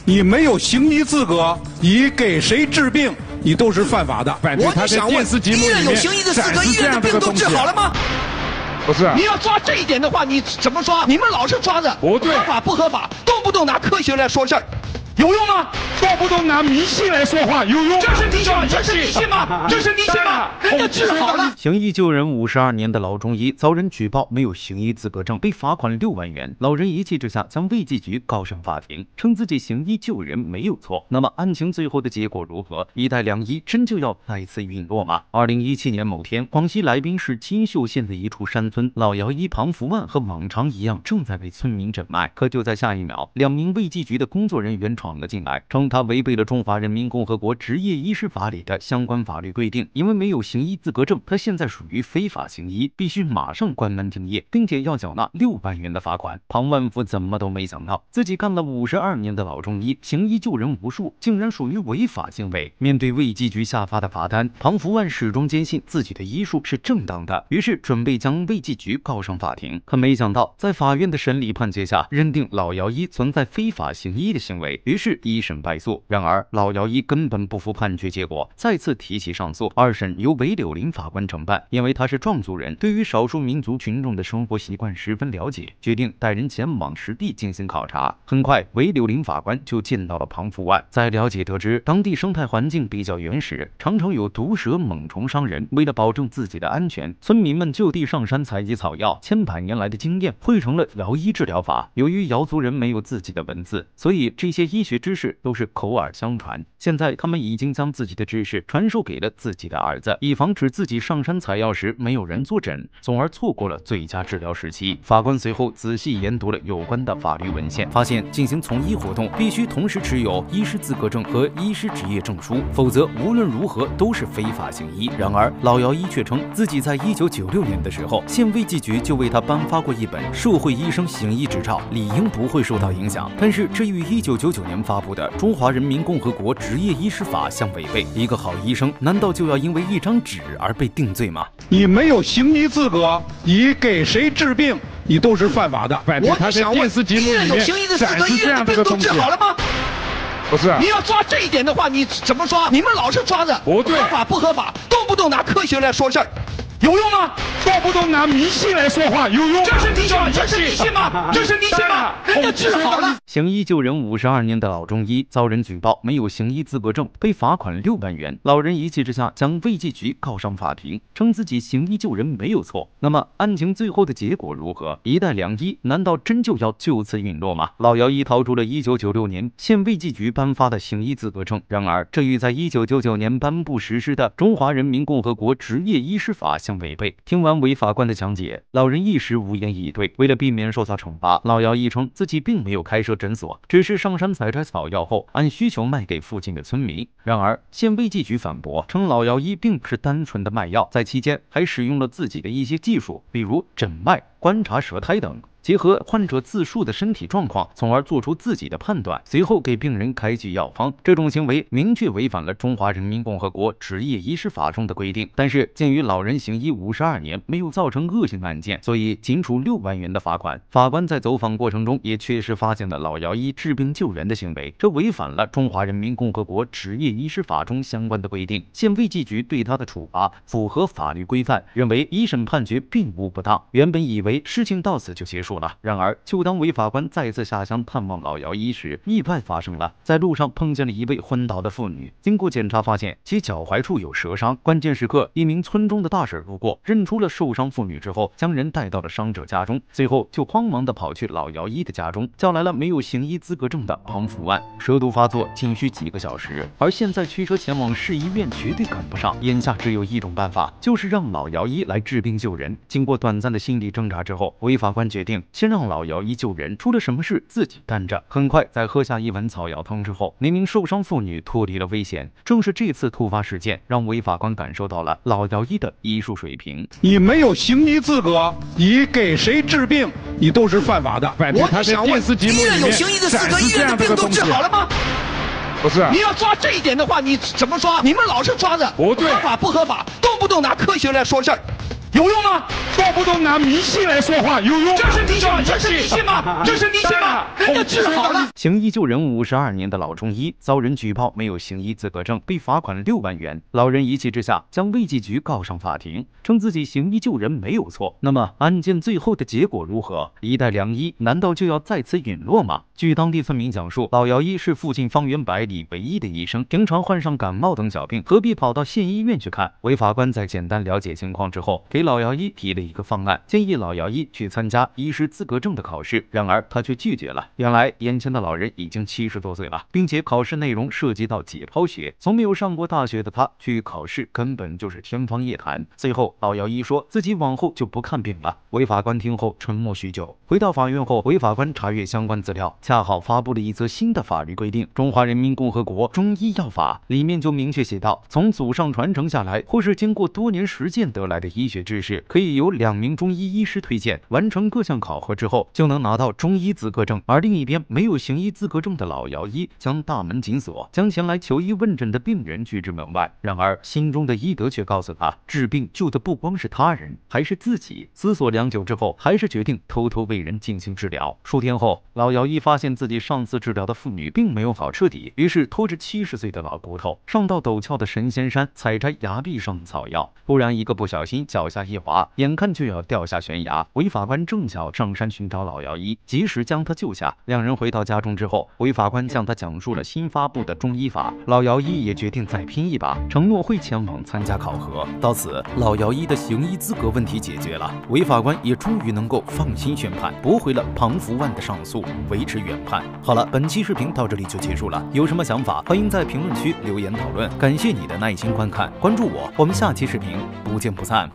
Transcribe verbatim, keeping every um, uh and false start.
你没有行医资格，你给谁治病，你都是犯法的。 我就想问，医院有行医的资格，医院的病都治好了吗？ 不是， 你要抓这一点的话，你怎么抓？你们老是抓的， 不对， 合法不合法，动不动拿科学来说事儿，有用吗？ 动不动拿迷信来说话，有用？ 这是迷信吗？这是迷信吗？这是迷信吗？人家治好了。 行医救人五十二年的老中医遭人举报没有行医资格证，被罚款六万元。老人一气之下将卫计局告上法庭，称自己行医救人没有错。那么案情最后的结果如何？一代良医真就要再次陨落吗？二零一七年某天，广西来宾市金秀县的一处山村，老姚医庞福万和往常一样正在为村民诊脉，可就在下一秒，两名卫计局的工作人员闯了进来，称他违背了中华人民共和国执业医师法里的相关法律规定，因为没有行医资格证，他现在属于非法行医，必须马上关门停业，并且要缴纳六万元的罚款。庞万福怎么都没想到，自己干了五十二年的老中医，行医救人无数，竟然属于违法行为。面对卫计局下发的罚单，庞福万始终坚信自己的医术是正当的，于是准备将卫计局告上法庭。可没想到，在法院的审理判决下，认定老姚医存在非法行医的行为，于是一审败诉。然而老姚医根本不服判决结果，再次提起上诉。二审由韦柳林法官承办，因为他是壮族人，对于少数民族群众的生活习惯十分了解，决定带人前往实地进行考察。很快，韦柳林法官就见到了庞福万，在了解得知当地生态环境比较原始，常常有毒蛇猛虫伤人。为了保证自己的安全，村民们就地上山采集草药，千百年来的经验汇成了姚医治疗法。由于瑶族人没有自己的文字，所以这些医学知识都是口耳相传。现在他们已经将自己的知识传授给了自己的儿子，以防止自己上山采药时没有人坐诊，从而错过了最佳治疗时期。法官随后仔细研读了有关的法律文献，发现进行从医活动必须同时持有医师资格证和医师执业证书，否则无论如何都是非法行医。然而老姚医却称自己在一九九六年的时候，县卫计局就为他颁发过一本社会医生行医执照，理应不会受到影响。但是这与一九九九年发布的《中华人民共和国执业医师法》相违背。一个好医生难道就要因为一张纸而被定罪吗？ 你没有行医资格，你给谁治病，你都是犯法的。 我就想问，医院有行医的资格，医院的病都治好了吗？ 不是， 你要抓这一点的话，你怎么抓？你们老是抓的， 不对， 合法不合法，动不动拿科学来说事儿，有用吗？ 动不动拿迷信来说话，有用？ 这是迷信吗？这是迷信吗？这是迷信吗？人家治好了。 行医救人五十二年的老中医遭人举报没有行医资格证，被罚款六万元。老人一气之下将卫计局告上法庭，称自己行医救人没有错。那么案情最后的结果如何？一代良医难道真就要就此陨落吗？老姚医逃出了一九九六年县卫计局颁发的行医资格证，然而这与在一九九九年颁布实施的《中华人民共和国执业医师法》相违背。听完韦法官的讲解，老人一时无言以对。为了避免受到惩罚，老姚医称自己并没有开设诊所，只是上山采摘草药后按需求卖给附近的村民。然而县卫计局反驳称，老姚医并不是单纯的卖药，在期间还使用了自己的一些技术，比如诊脉、观察舌苔等，结合患者自述的身体状况，从而做出自己的判断，随后给病人开具药方。这种行为明确违反了《中华人民共和国执业医师法》中的规定。但是鉴于老人行医五十二年没有造成恶性案件，所以仅处六万元的罚款。法官在走访过程中也确实发现了老姚医治病救人的行为，这违反了《中华人民共和国执业医师法》中相关的规定。县卫计局对他的处罚符合法律规范，认为一审判决并无不当。原本以为事情到此就结束了，然而就当韦法官再次下乡探望老姚医时，意外发生了。在路上碰见了一位昏倒的妇女，经过检查发现其脚踝处有折伤。关键时刻，一名村中的大婶路过，认出了受伤妇女之后，将人带到了伤者家中，随后就慌忙的跑去老姚医的家中，叫来了没有行医资格证的庞福万。蛇毒发作仅需几个小时，而现在驱车前往市医院绝对赶不上。眼下只有一种办法，就是让老姚医来治病救人。经过短暂的心理挣扎之后，韦法官决定先让老姚医救人，出了什么事自己担着。很快，在喝下一碗草药汤之后，那名受伤妇女脱离了危险。正是这次突发事件，让韦法官感受到了老姚医的医术水平。 你没有行医资格，你给谁治病，你都是犯法的。 我就想问，医院有行医的资格，医院的病都治好了吗？ 不是， 你要抓这一点的话，你怎么抓？你们老是抓的， 不对， 合法不合法，动不动拿科学来说事儿。 有用吗？ 动不动拿迷信来说话，有用？ 这是迷信吗？这是迷信吗？这是迷信吗？人家治好了。 行医救人五十二年的老中医遭人举报没有行医资格证，被罚款六万元。老人一气之下将卫计局告上法庭，称自己行医救人没有错。那么案件最后的结果如何？一代良医难道就要再次陨落吗？据当地村民讲述，老姚一是附近方圆百里唯一的医生，平常患上感冒等小病，何必跑到县医院去看？韦法官在简单了解情况之后，给老姚一提了一个方案，建议老姚一去参加医师资格证的考试。然而他却拒绝了。原来眼前的老人已经七十多岁了，并且考试内容涉及到解剖学，从没有上过大学的他去考试根本就是天方夜谭。最后老姚一说自己往后就不看病了。韦法官听后沉默许久。回到法院后，韦法官查阅相关资料，恰好发布了一则新的法律规定《中华人民共和国中医药法》，里面就明确写道，从祖上传承下来或是经过多年实践得来的医学知识，可以由两名中医医师推荐，完成各项考核之后就能拿到中医资格证。而另一边没有行医资格证的老姚一将大门紧锁，将前来求医问诊的病人拒之门外。然而心中的医德却告诉他，治病救的不光是他人，还是自己。思索良久之后，还是决定偷偷为人进行治疗。数天后，老姚一发现自己上次治疗的妇女并没有好彻底，于是拖着七十岁的老骨头上到陡峭的神仙山，采摘崖壁上的草药，不然一个不小心脚下一滑，眼看就要掉下悬崖。韦法官正巧上山寻找老姚一，及时将他救下。两人回到家中之后，韦法官向他讲述了新发布的中医法，老姚一也决定再拼一把，承诺会前往参加考核。到此，老姚一的行医资格问题解决了，韦法官也终于能够放心宣判，驳回了庞福万的上诉，维持原判。好了，本期视频到这里就结束了，有什么想法欢迎在评论区留言讨论。感谢你的耐心观看，关注我，我们下期视频不见不散。